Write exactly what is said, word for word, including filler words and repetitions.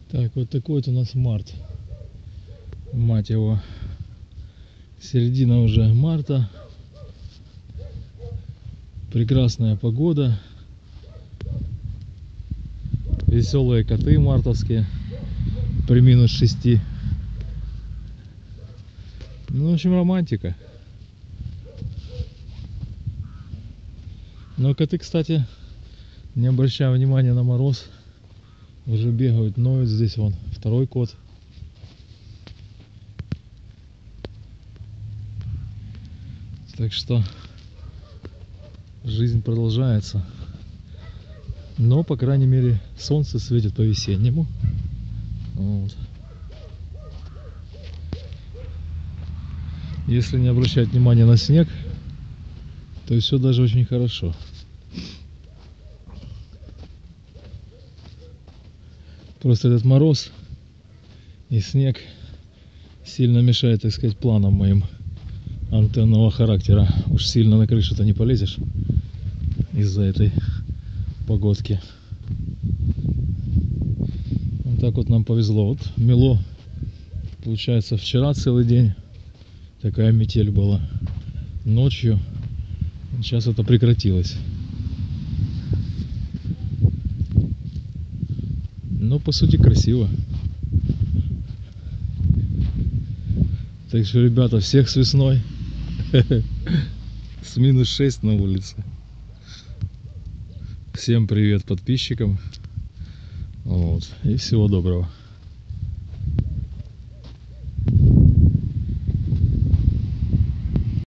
Так, вот такой вот у нас март. Мать его. Середина уже марта. Прекрасная погода. Веселые коты мартовские. При минус шести. Ну, в общем, романтика. Но коты, кстати, не обращая внимания на мороз, уже бегают, ноют. Здесь вон второй кот. Так что жизнь продолжается. Но, по крайней мере, солнце светит по-весеннему. Вот. Если не обращать внимания на снег, то все даже очень хорошо. Просто этот мороз и снег сильно мешает, так сказать, планам моим антенного характера. Уж сильно на крышу-то не полезешь из-за этой погодки. Вот так вот нам повезло. Вот мело, получается, вчера целый день такая метель была ночью. Сейчас это прекратилось. Но по сути красиво. Так что, ребята, всех с весной. С минус шесть на улице. Всем привет подписчикам. Вот. И всего доброго.